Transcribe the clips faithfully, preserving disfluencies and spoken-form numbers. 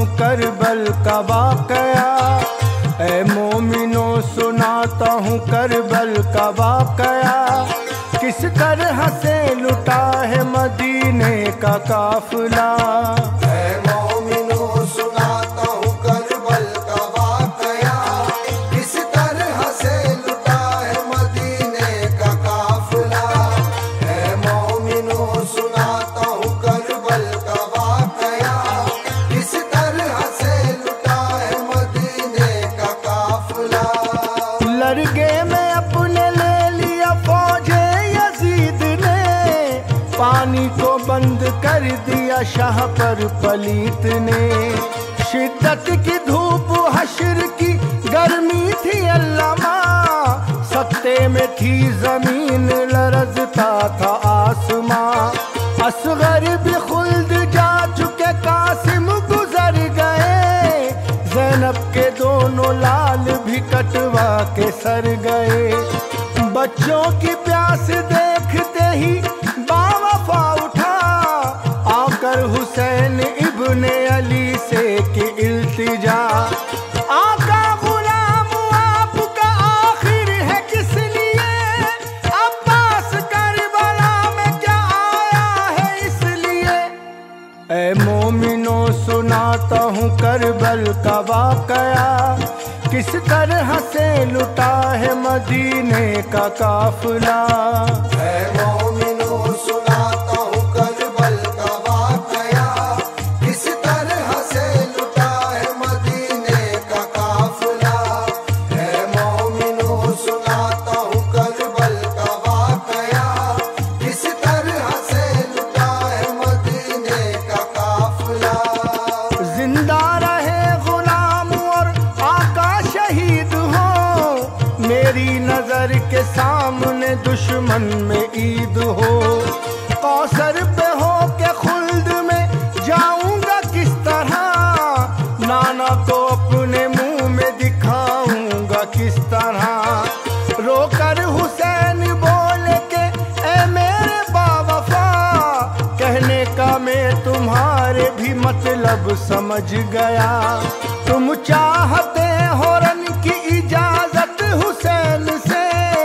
करबल का वाकया। ऐ मोमिनो सुनाता हूँ करबल का वाकया। किस तरह से लुटा है मदीने का काफिला। ऐ मोमिनो सुनाता हूँ करबल का वाकया। किस तरह से लुटा है मदीने का काफिला। ऐ मोमिनो सुनाता हूँ करबल का वाकया। किस तरह से लुटा है मदीने का काफिला। लड़के में अपने ले लिया फौजे यजीद ने। पानी को बंद कर दिया शाह पर पलीत ने। शिद्दत की धूप हश्र की गर्मी थी अल्लामा। सत्ते में थी जमीन लरजता था आसमां। असगर भी खुल्द जा चुके कासिम गुजर गए। ज़ैनब के दोनों लाल भी कटवा के सर गए। बच्चों की प्यास देखते ही बावफा उठा। आकर हुसैन इब्ने अली से की इल्तिजा। आका गुलाम आपका आखिर है किस लिए। अब्बास करबला में क्या आया है इसलिए। ऐ मोमिनो सुनाता हूँ करबल का वाकया। किस तरह से लुटा है मदीने का काफिला। ऐ मोमिनो सुनाता हूँ करबल का वाकया। किस तरह से लुटा है मदीने का काफिला। ऐ मोमिनो सुनाता हूँ करबल का वाकया। किस तरह से लुटा है मदीने का काफिला। जिंदा रहे गुलाम और आका शहीद हो। मेरी नजर के सामने दुश्मन में ईद हो। कौसर पे हो के खुल्द में जाऊंगा किस तरह। नाना को अपने मुंह में दिखाऊंगा किस तरह। रोकर हुसैन बोले के ए मेरे बावफा। कहने का मैं तुम्हारे भी मतलब समझ गया। तुम चाहते हो रन की इजाजत हुसैन से।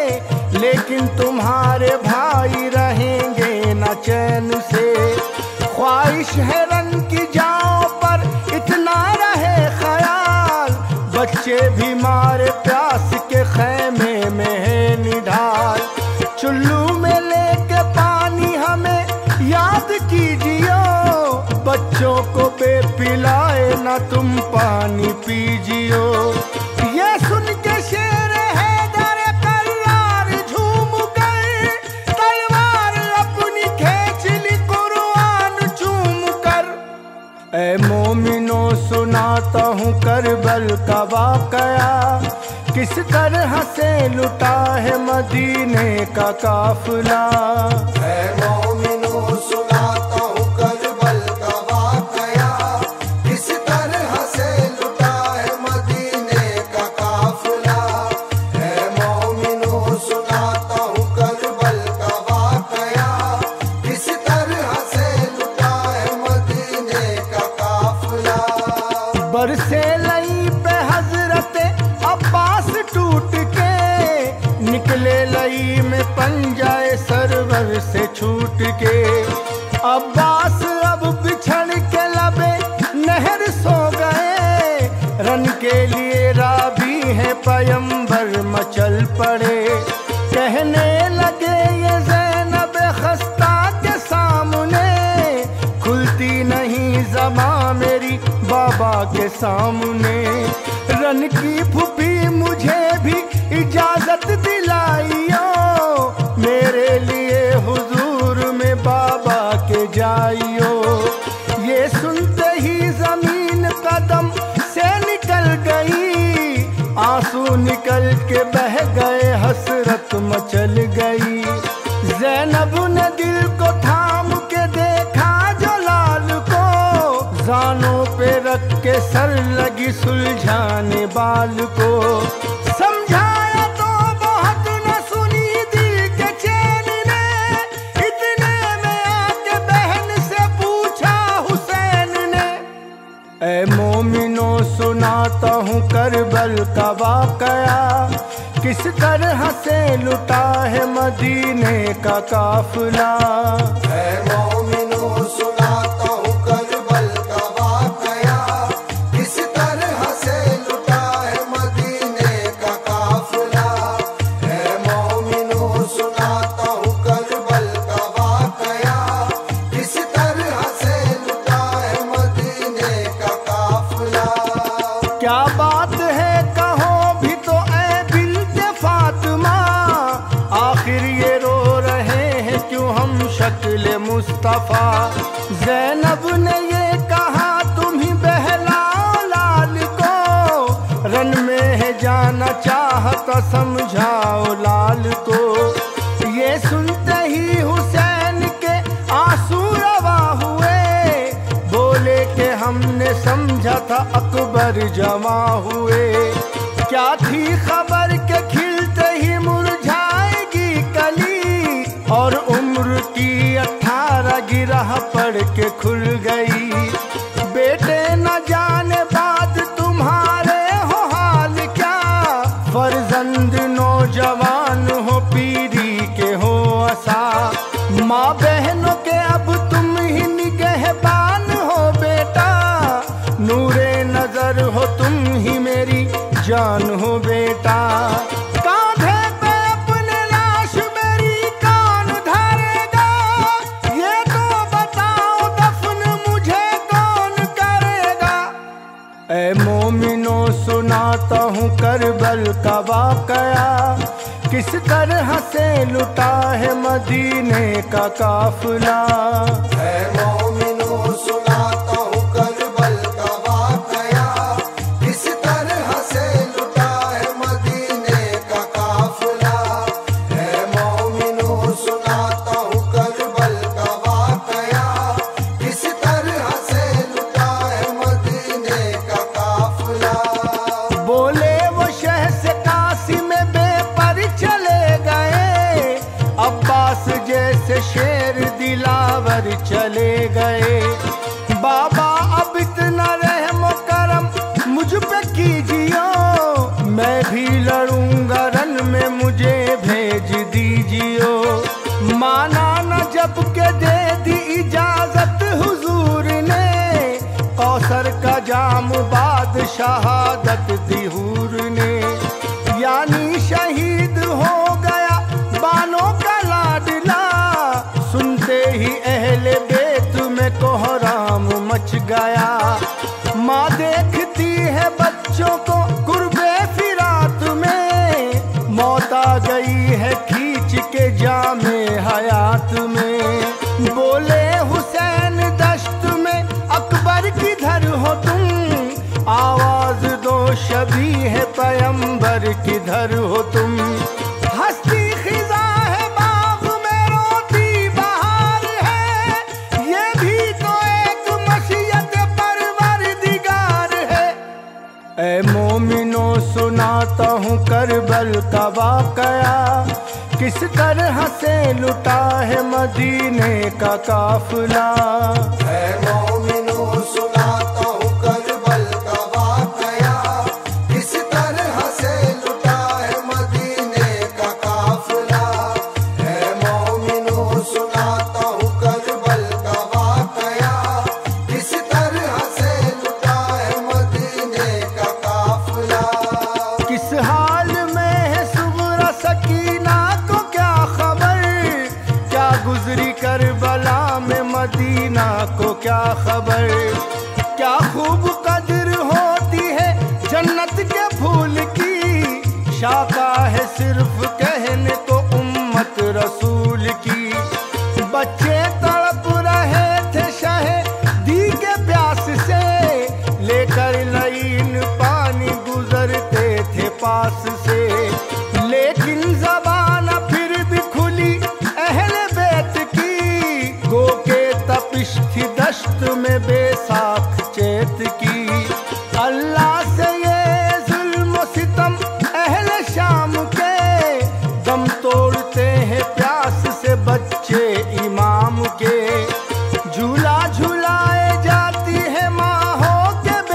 लेकिन तुम्हारे भाई रहेंगे न चैन से। ख्वाहिश है रन की जाओ पर इतना रहे ख्याल। बच्चे भी मारे प्यास के खैमे में है निढाल। चुल्लू में लेके पानी हमें याद कीजियो। बच्चों को बेपिलाए ना तुम पानी पीजियो। ये सुन के शेर हैदर करार झूम गए। तलवार अपनी खींच ली कुर्बान चूम कर। ऐ मोमिनो सुनाता हूँ करबल का वाकया। किस तरह से लुटा है मदीने का काफिला। ऐ मोमिनो सुनाता हूँ करबल का वाकया। किस तरह से लुटा है मदीने का काफिला। ऐ मोमिनो सुनाता हूँ करबल का वाकया। किस तरह से लुटा है मदीने का काफिला। बरसे लई पे हजरत अब्बास टूट के। निकले लई में पंजाए सरवर से छूट के। अब्बास अब बिछड़ के लबे नहर सो गए। रन के लिए राबी है पयंबर मचल पड़े। कहने लगे ये ज़ैनब खस्ता के सामने। खुलती नहीं ज़बां मेरी बाबा के सामने। रन की फूफी मुझे भी इजाजत दिलाइयो। मेरे लिए हुजूर में बाबा के जाइयो। ये सुनते ही जमीन कदम से निकल गई। आंसू निकल के बह गए हसरत मचल गई। ज़ैनब ने दिल को थाम के देखा जो लाल को। जानों पे रख के सर लगी सुलझाने बाल को। समझाया तो बहुत न सुनी दिल के चैन ने। इतने में आके बहन से पूछा हुसैन ने। ऐ मोमिनो सुनाता हूँ करबल का वाकया, किस तरह से लुटा है मदीने का काफिला। ऐ मोमिनो सुनाता हूँ करबल का वाकया, किस तरह से लुटा है मदीने का काफिला। ऐ मोमिनो सुनाता हूँ करबल का वाकया, किस तरह से लुटा है मदीने का काफिला। क्या बात है कहो भी तो ऐ बिन्ते फातिमा, आखिर ये रो रहे हैं क्यों हम शक्ल मुस्तफा। ज़ैनब ने ये कहा तुम ही बहलाओ लाल को, रन में है जाना चाहता समझाओ लाल को। ये सुनते ही हुसैन के आंसू रवा हुए, बोले कि हमने समझा था अकबर जमा हुए। क्या थी खबर के खिलते ही मुरझाएगी कली, और उम्र की अठारह गिरह पड़ के खुल गई। बेटे न जाने बाद तुम्हारे हो हाल क्या, फर्जंद नौजवान हो पीरी के हो आसा। माँ बहनों के अब तुम ही निगहबान हो बेटा, नूरे नजर हो तुम ही मेरी जान हो बेटा। कांधे पे अपने लाश मेरी कौन धरेगा, ये तो बताओ दफन मुझे कौन करेगा। ऐ मोमिनो सुनाता हूँ करबल का वाकया, किस तरह से लुटा है मदीने का काफिला। ऐ मोमिनो सुनाता हूँ करबल का वाकया, किस तरह से लुटा है मदीने का काफिला। ऐ मोमिनो सुनाता हूँ करबल का वाकया, किस तरह से लुटा है मदीने का काफिला। बोले वो शह से काशी में बेपर चले गए, अब्बास जैसे शेर दिलावर चले गए। बाबा अब इतना रहम करम मुझ पे कीजियो, मैं भी लड़ूंगा रन में मुझे भेज दीजियो। माना न जब के दे दी इजाजत हुजूर ने, कौसर का जाम बाद शहादत दी हूर ने। यानी शहीद हो गया बानों का लाडला, सुनते ही अहले बेत में कोहराम मच गया। माँ देखती है बच्चों को कुर्बे फिरात में, मौत आ गई है खींच के जामे हयात में। बोले हुसैन दश्त में अकबर किधर हो तुम, आवाज दो शबी है पैगंबर किधर हो तुम। हस्ती खिजा है बाग में रोती बहार है, ये भी तो एक मशीयत परवरदिगार है। ऐ मोमिनो सुनाता हूँ करबल का वाकया, किस तरह से लुटा है मदीने का काफिला। ऐ मोमिनो सुनाता हूँ करबल का वाकया, किस तरह से लुटा है मदीने का काफिला। ऐ मोमिनो सुनाता हूँ करबल का वाकया, किस तरह से लुटा है मदीने का काफिला। किस हाल में है सुगरा सकीना को क्या खबर, क्या गुजरी करबला में मदीना को क्या खबर। क्या खूब कदर होती है जन्नत के फूल की, शाखा है सिर्फ कहने को उम्मत रसूल की। बच्चे तड़प रहे थे शहदी के प्यास से, लेकर लईन पानी गुजरते थे पास से। लेकिन ज़बान फिर भी खुली अहले बैत की, गो के तपिश थी दश्त में बेसाख चेत की। अल्लाह से ये जुल्म सितम अहले शाम के, दम तोड़ते हैं प्यास से बच्चे इमाम के। झूला झुलाए जाती है माँ हो के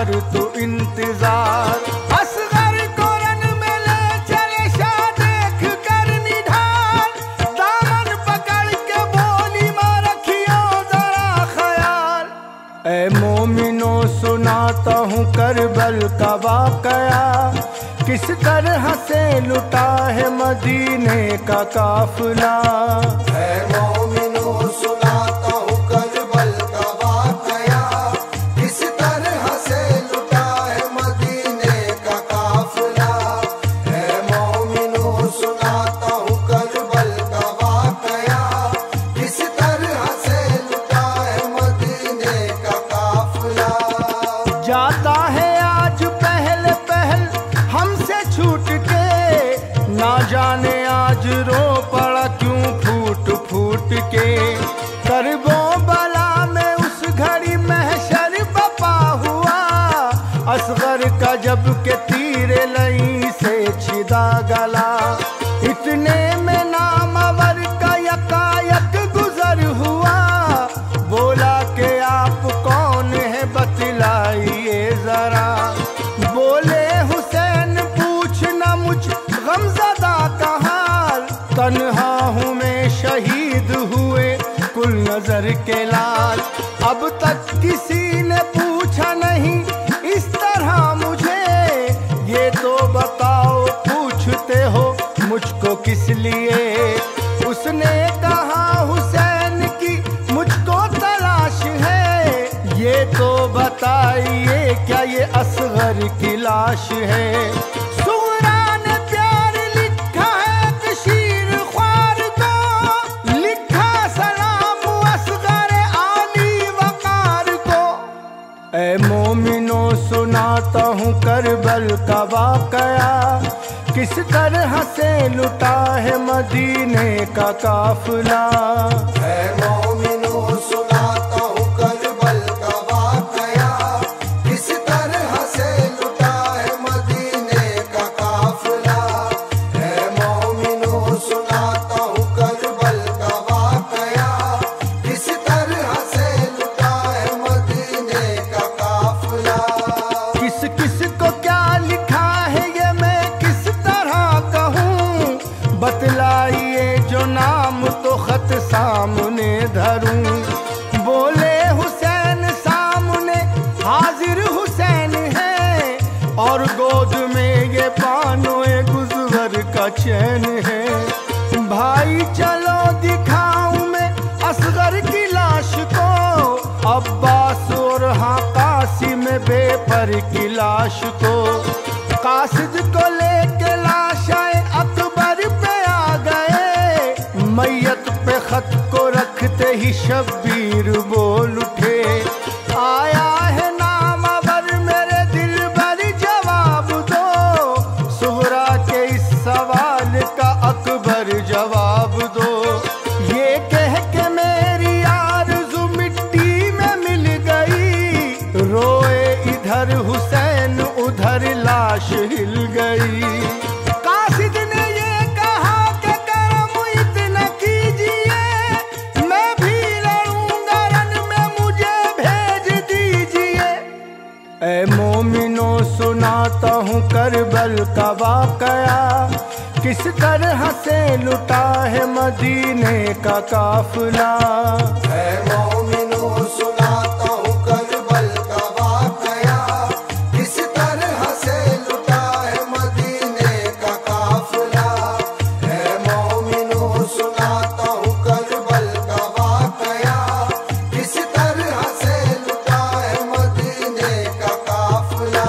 कर तू इंतजार। असगर को रन में ले चले शाह देख कर निढाल, दामन पकड़ के बोली माँ रखियो जरा ख्याल। ऐ मोमिनो सुनाता हूँ करबल का वाकया, किस तरह से लुटा है मदीने का काफिला। है मोमिनो सुनाता हूँ करबल का वाकया, किस तरह से लुटा है मदीने का काफिला। है मोमिनो सुनाता हूँ करबल का वाकया, किस तरह से लुटा है मदीने का काफिला। जाता है आज पहले पहल हमसे छूट के, ना जाने आज रो पड़ा क्यों फूट फूट के। करबो बला में उस घड़ी महशर बपा हुआ, असगर का जब के तीरे लई से छिदा गला। इतने में नामवर का यकायक गुजर हुआ, बोला के आप कौन है बतलाइए जरा। बोले हुसैन पूछना मुझ गमज़दा का हाल, तन्हा हूँ मैं शहीद हुए कुल नजर के लाल। अब तक किसी ने पूछा नहीं इस तरह मुझे, ये तो बताओ पूछते हो मुझको किस लिए। उसने कहा हुसैन की मुझको तलाश है, ये तो बताइए क्या ये असगर की लाश है। सुगरा ने प्यार लिखा है कशीर ख्वार को, लिखा सलाम असगर आली वकार को। ऐ मोमिनो सुनाता हूँ करबल का वाकया, किस तरह से लुटा है मदीने का काफिला। है मोमिनो सुनाता हूँ करबल का वाकया, किस तरह से लुटा है मदीने का काफिला। है मोमिनो सुनाता हूँ करबल का वाकया, किस तरह से लुटा है मदीने का काफिला। किस किस को क्या लिखा है ये मैं किस तरह कहूँ, बतलाइए जो नाम तो खत सामने धरूं। बोले हुसैन सामने हाजिर हुसैन है, और गोद में ये पानोए गुज़र का चैन है। भाई चलो दिखाऊं मैं असगर की लाश को, अब्बास और हाँ कासिम बेपर की लाश को। कासिद को लेके लाशाए अकबर पे आ गए, मैयत पे खत को रखते ही शब्बीर बोल उठे। आया है नामवर मेरे दिल भर जवाब दो, सुहरा के इस सवाल का अकबर जवाब दो। ये कह के मेरी आरज़ू मिट्टी में मिल गई, रोए इधर हुसैन उधर लाश हिल गई। कासिद ने ये कहा कि करम इतना कीजिए, मैं भी लड़ूंगा रन में मुझे भेज दीजिए। ऐ मोमिनो सुनाता हूँ करबल का वाकया, किस तरह से लुटा है मदीने का काफिला। है मोमिनो सुनाता हूँ करबल का वाकया, किस तरह से लुटा है मदीने का काफिला। है मोमिनो सुनाता हूँ करबल का वाकया, किस तरह से लुटा है मदीने का काफिला।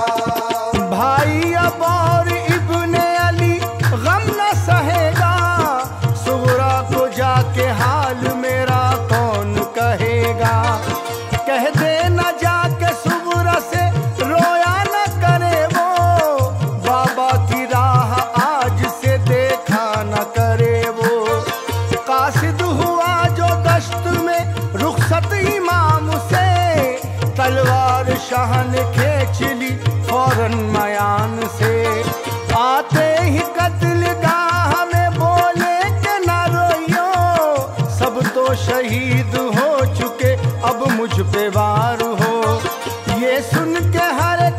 भाई अब और इब्ने अली गम न सहेगा, सुगरा को जाके हाल मेरा कौन कहेगा। कह दे न जाके सुगरा से रोया न करे वो, बाबा की राह आज से देखा न करे वो। कासिद हुआ जो दश्त में रुखसत इमाम से, तलवार शाह ने खींच ली फौरन मयान से। आते ही कत्ल गाह में बोले के न रोइयो, सब तो शहीद हो चुके अब मुझ पे वार हो। ये सुन के हर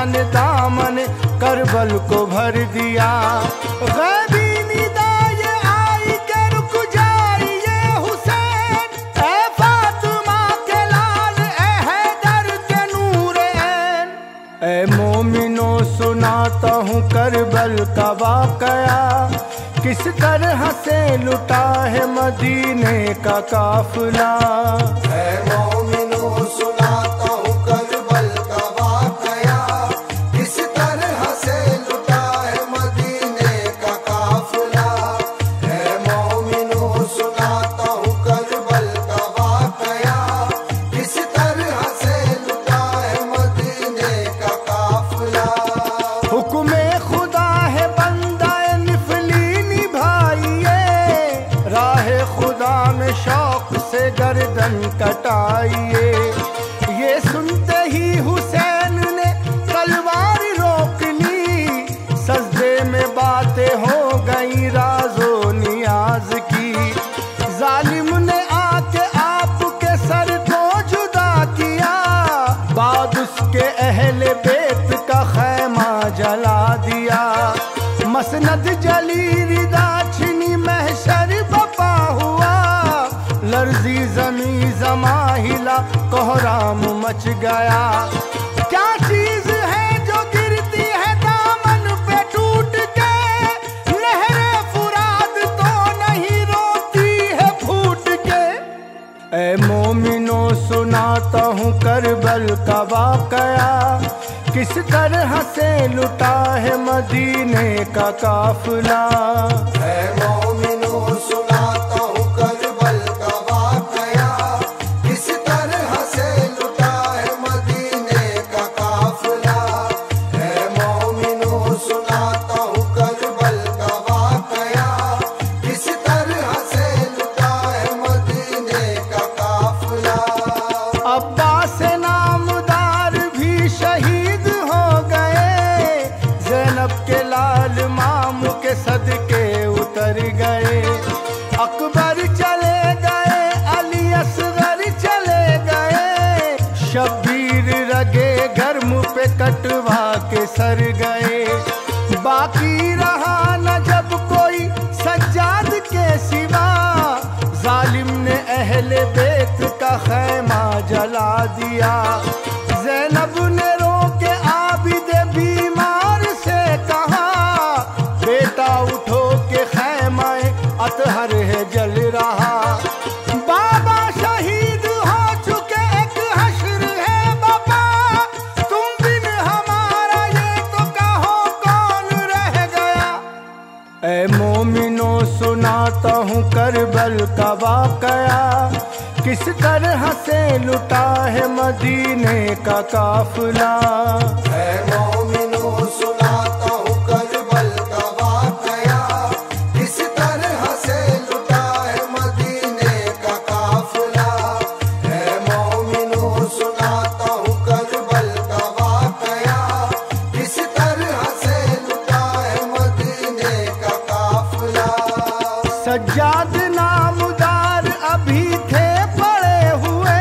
ने दामन करबल को भर दिया। गैबी निदा ये आई के रुक जाइए हुसैन, ए फातिमा के लाल, ए हैदर के नूर ऐन। ए मोमिनो सुनाता हूँ करबल का वाकया, किस तरह से लुटा है मदीने का काफिला। है मोमिनो सुनाता हूँ करबल का वाकया, किस तरह से लुटा है मदीने का काफिला। है मोमिनो सुनाता हूँ करबल का वाकया, किस तरह से लुटा है मदीने का काफिला। हुक्मे खुदा है बंदा निफली भाइये, राह खुदा में शौक से गर्दन कटाइए। ये सुनते ही हुसैन ने तलवार रोक ली, सजदे में बातें हो गई राजो नियाज की। जालिम ने आके आपके सर को जुदा किया, बाद उसके अहले बेत का खैमा जला दिया। मसनद जली रिदा छिनी महशर बपा हुआ, लर्जी जमी जमा हिला कोहराम मच गया। क्या चीज है जो गिरती है दामन पे टूट के, लहरे फुराद तो नहीं रोती है फूट के। ए मोमिनो सुनाता हूँ करबल का वाकया, किस तरह से लुटा है मदीने का काफिला। है मोमिनो सुनाता हूँ करबल का वाकया, किस तरह से लुटा है मदीने का काफिला। है मोमिनो सुनाता हूँ करबल का वाकया, किस तरह से लुटा है मदीने का काफिला। अब्बास नामदार भी शहीद हो गए, ज़ैनब के लाल मामू के सदके उतर गए। अकबर चले गए, अली असगर चले गए, शब्बीर रगे गर्म पे कटवा के सर गए। बाकी रहा न जब कोई सज्जाद के सिवा, जालिम ने अहले बेत का खैमा जला दिया। ज़ैनब ने रोके आबिद बीमार से कहा, बेटा उठो के खैमाए अतहर है जल रहा। बाबा शहीद हो चुके एक हश्र है बाबा, तुम बिन हमारा ये तो कहो कौन रह गया। ए मोमिनो सुनाता हूँ करबल का वाकया, किस तरह से लुटा है मदीने का काफिला। है मोमिनो सुनाता हूँ करबल का वाकया, किस तरह से लुटा है मदीने का काफिला। है मोमिनो सुनाता हूँ करबल का वाकया, किस तरह से लुटा है मदीने का काफिला। सज्जाद नामदार अभी थे पड़े हुए,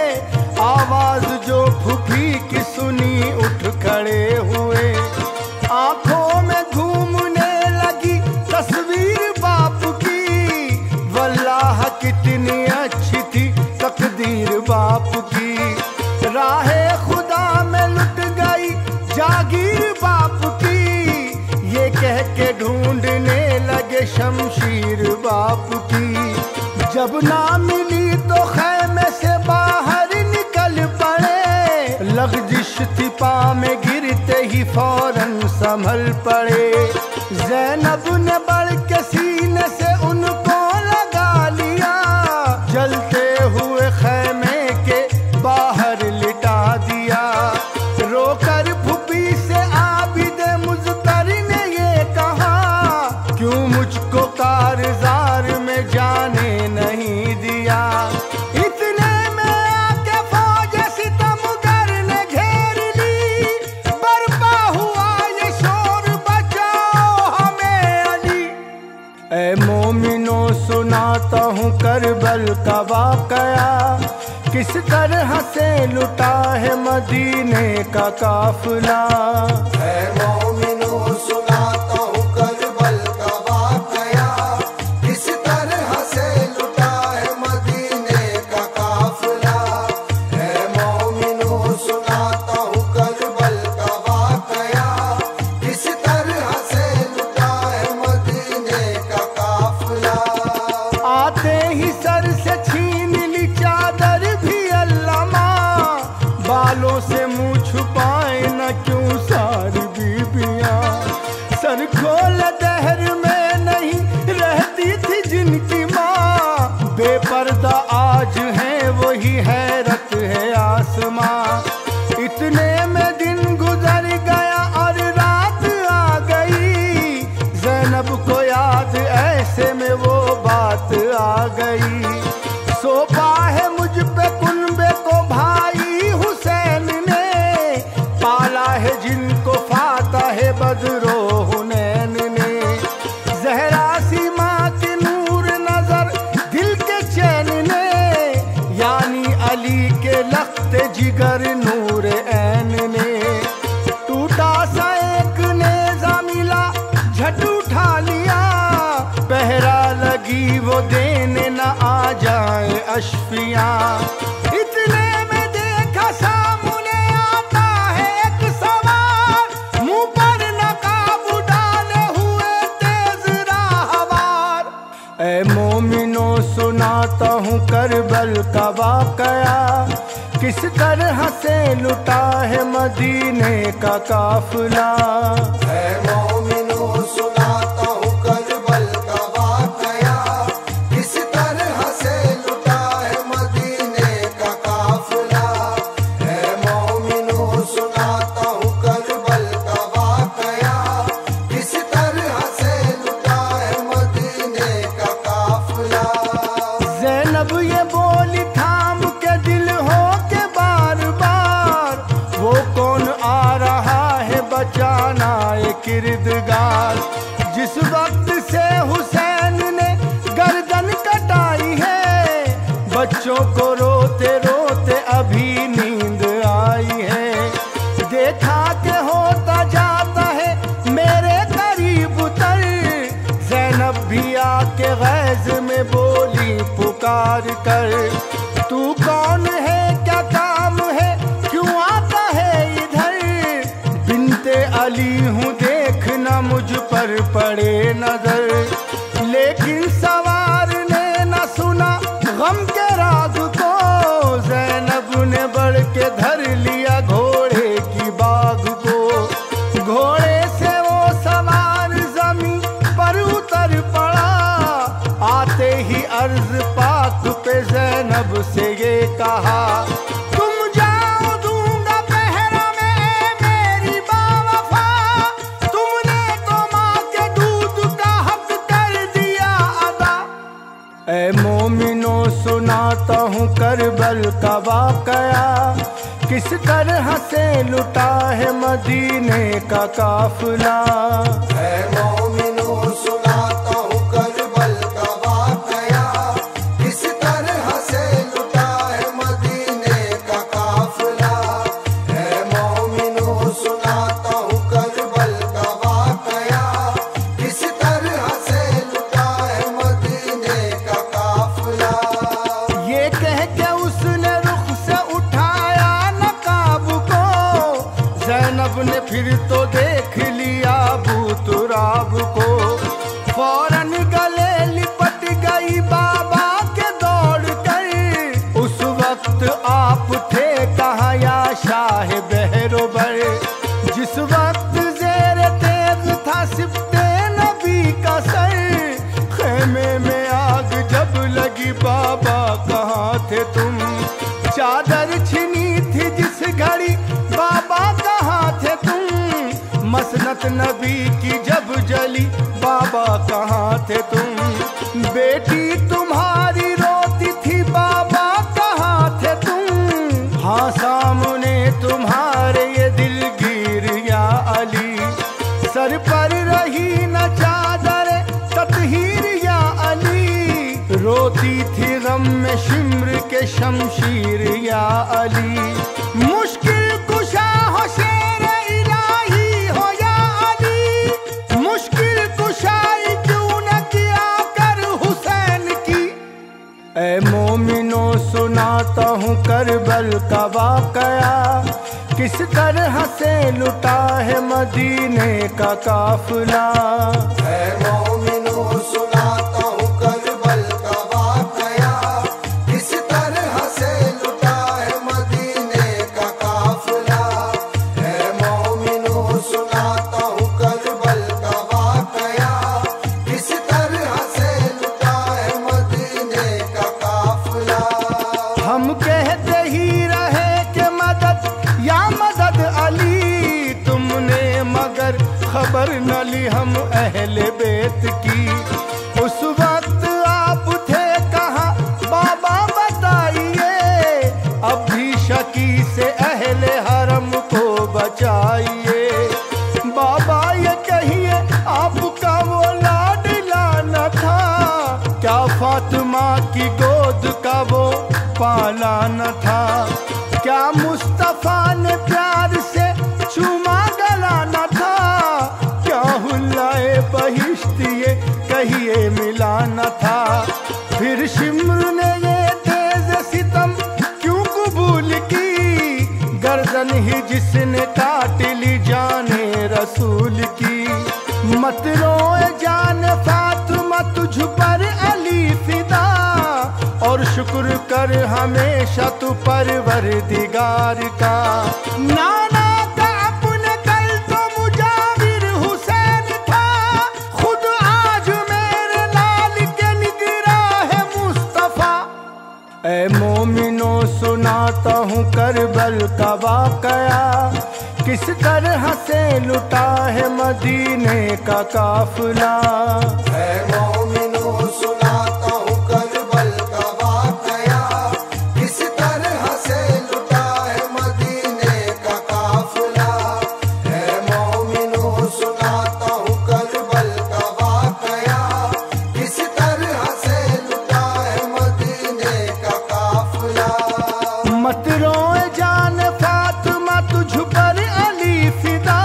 आवाज जो फूफी की सुनी उठ खड़े हुए। आंखों में घूमने लगी तस्वीर बाप की, वल्लाह कितनी अच्छी थी तकदीर बाप की। राहे खुदा में लुट गई जागीर बाप की, ये कह के ढूंढने लगे शमशीर बाप की। जब ना मिली तो खैमे से बाहर निकल पड़े, लग़ज़िश थी पाँव में गिरते ही फौरन संभल पड़े। ज़ैनब ने बढ़ के सीने से उनको लगा लिया, जलते हुए खैमे के बाहर लिटा दिया। रोकर फूफी से आबिद मुज़्तर ने ये कहा, क्यों मुझको कारज़ार में जाने नहीं दिया। इतने में आके फौज सितमगर ने घेर ली, बर्पा हुआ ये शोर, बचाओ हमें अली। ए मोमिनो सुनाता हूँ करबल का वाकया, किस तरह से लुटा है मदीने का काफिला। है मोमिनो सुनाता हूँ करबल का वाकया, किस तरह से लुटा है मदीने का काफिला। है मोमिनो सुनाता हूँ करबल का वाकया, किस तरह से लुटा है मदीने का काफिला। आते ही सर से छीन ली चादर भी अल्लामा, बालों से मुंह छुपाए न क्यों सारी बीबियां। सर खोल दहर में नहीं रहती थी जिनकी माँ, बेपर्दा आज है वही हैरत है आसमां। इतने में दिन गुजर गया और रात आ गई, ज़ैनब को याद ऐसे में वो बात आ गई। सौंपा है मुझ पे कुनबे को भाई हुसैन ने, पाला है जिनको फाता है बदरो हुनैन ने। जहरा सी माँ के नूर नजर दिल के चैन ने, यानी अली के लख्ते जिगर नूर ऐन ने। टूटा सा एक नेज़ा मिला झट उठा लिया, पहरा लगी वो देने न आ जाए अशफिया। इतने में देखा सामने आता है एक सवार, मुंह पर नकाब डाले हुए तेज राहवार। ऐ मोमिनो सुनाता हूँ करबल का वाकया, किस तरह से लुटा है मदीने का काफिला। है मोमिनो सुनाता हूँ करबल का वाकया, किस तरह से लुटा है मदीने का काफिला। है मोमिनो सुनाता हूँ करबल का वाकया, किस तरह से लुटा है मदीने का काफिला। ज़ैनब ये बोली थाम के दिल हो के बार बार, वो कौन आ रहा है बचाना ये किरदगार। जिस वक्त से हुसैन ने गर्दन कटाई है, बच्चों को रोते रोते अभी नींद आई है। देखा के होता जाता है मेरे करीब तर, ज़ैनब भी आके गैज़ में बोली पुकार कर। तू कौन है क्या काम है क्यों आता है इधर, बिनते अली हूँ देखना मुझ पर पड़े नजर। लेकिन सवार ने न सुना गम के राग को, ज़ैनब ने बढ़ के धर लिया घोड़े की बाग को। घोड़े से वो सवार जमीन पर उतर पड़ा, आते ही अर्ज पाक पे ज़ैनब से ये कहा, तुम जाओ दूंगा पहरा में मेरी बावफा, तुमने तो माँ के दूध का हक कर दिया अदा। ऐ मोमिनो सुनाता हूँ करबल का वाकया, किस तरह से लुटा है मदीने का काफिला। है मोमिनो सुनाता हूँ करबल का वाकया, किस तरह से लुटा है मदीने का काफिला। है मोमिनो सुनाता हूँ करबल का वाकया, किस तरह से लुटा है मदीने का काफिला। ये कह के उसने रुख से उठाया नकाब को, ज़ैनब ने फिर तो देख लिया बूतुराब को। फौरन गले लिपट गई बाबा के दौड़ कर, उस वक्त आप थे कहाँ या शाह बहरोबर। जिस वक्त ज़ेर तेज था सिफ्ते नबी का सर, खेमे में आग जब लगी बाबा कहाँ थे तुम। चादर छिनी थी जिस घड़ी बाबा कहाँ थे तुम, मसनत नबी की जब जली बाबा कहाँ थे तुम। बेटी तुम्हारी रोती थी बाबा कहाँ थे तुम, हाँ सामने तुम्हारे ये दिलगीर या अली। सर पर रही न चादर ततहीर या अली, रोती थी गम में शिम्र के शमश शमशीर या अली। मुश्किल कुशा हो शेर इलाही हो या अली, मुश्किल कुशाई क्यों न किया कर हुसैन की। ऐ मोमिनो सुनाता हूँ करबल का वाकया, किस तरह से लुटा है मदीने का काफिला। है मोमिनो सुनाता हूँ करबल का वाकया, किस तरह से लुटा है मदीने का काफिला। है मोमिनो सुनाता हूँ करबल का वाकया, किस तरह से लुटा है मदीने का काफिला। हम कहते ही रहे कि मदद या मदद अली, तुमने मगर खबर न ली हम अहले बेत की। उस वक्त आप थे कहाँ बाबा बताइए, अब भी शकी से अहले हरम को बचाइए। बाबा ये कहिए आपका वो लाडला न था, क्या फातिमा की गोद का वो पाला न था। क्या मुस्तफा ने प्यार से चूमा गला न था, क्या हुल्लाए बहिश्त ये कहिए मिला न था। फिर शिम्र ने ये तेज सितम क्यों कबूल की, गर्दन ही जिसने काट ली जाने रसूल की। मत रोए जान फातिमा तुझ पर अली फिदा, और शुक्र कर हमेशा तू परवरदिगार का। नाना का अपने कल तो मुजाविर हुसैन था, खुद आज मेरे लाल के निगराह है मुस्तफा। ऐ मोमिनो सुनाता हूँ करबल का वाकया, किस तरह से लुटा है मदीने का काफिला। है मोमिनो सुनाता हूँ करबल का वाकया, किस तरह से लुटा है मदीने का काफिला। है मोमिनो सुनाता हूँ करबल का वाकया, किस तरह से लुटा है मदीने का काफिला। मत रोए जान फातिमा तुझ पर अली फिदा,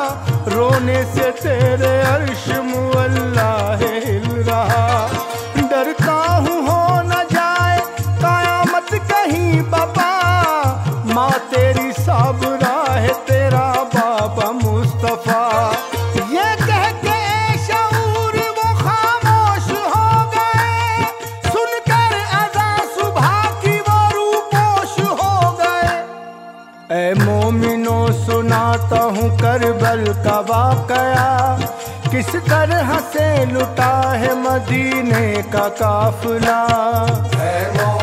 रोने से तेरे अर्श मुअल्ला हिल रहा। डरता हूँ हो न जाए कयामत कहीं बाबा, माँ तेरी साबरा है तेरा बाबा मुस्तफा। ये कह के शऊर वो खामोश हो गए, सुनकर अज़ा सुबह की वो रूपोश हो गए। ऐ मोमिनो सुनाता हूँ करबल का वाकया, किस तरह से लुटा है मदीने का काफिला। है